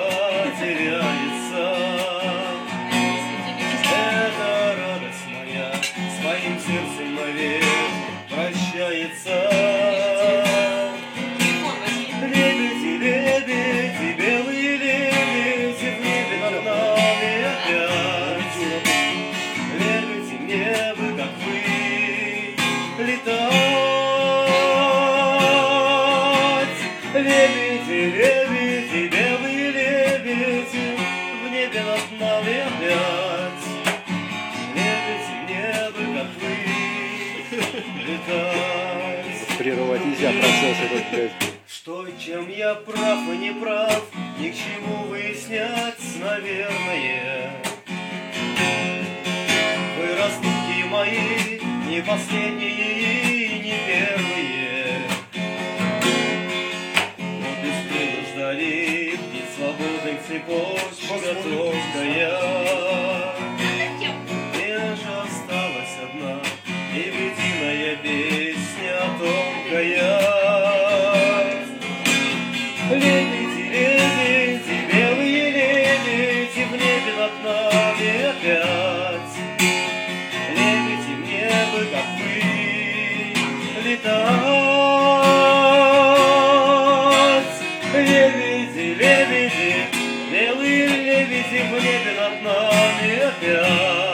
теряется. Это радость моя с моим сердцем навек прощается. Лебеди, лебеди, белые лебеди в небе над нами опять. Лебеди, мне бы, как вы, летать. Лебеди, лебеди, белые лебеди в небе над нами опять. Лебеди, мне бы, как вы, летать. Прерывать нельзя процесс этот, блядь. Что и чем я прав и не прав, ни к чему выяснять, наверное. Вы, раздумки мои, не последние и не первые. Но без крылу ждали птиц свободных цепочка тонкая. Мне же осталась одна лебединая песня тонкая. Лебеди, лебеди, белые лебеди в небе над нами опять. Лебеди, мне бы, как вы, летать. Лебеди, лебеди, белые лебеди в небе над нами опять.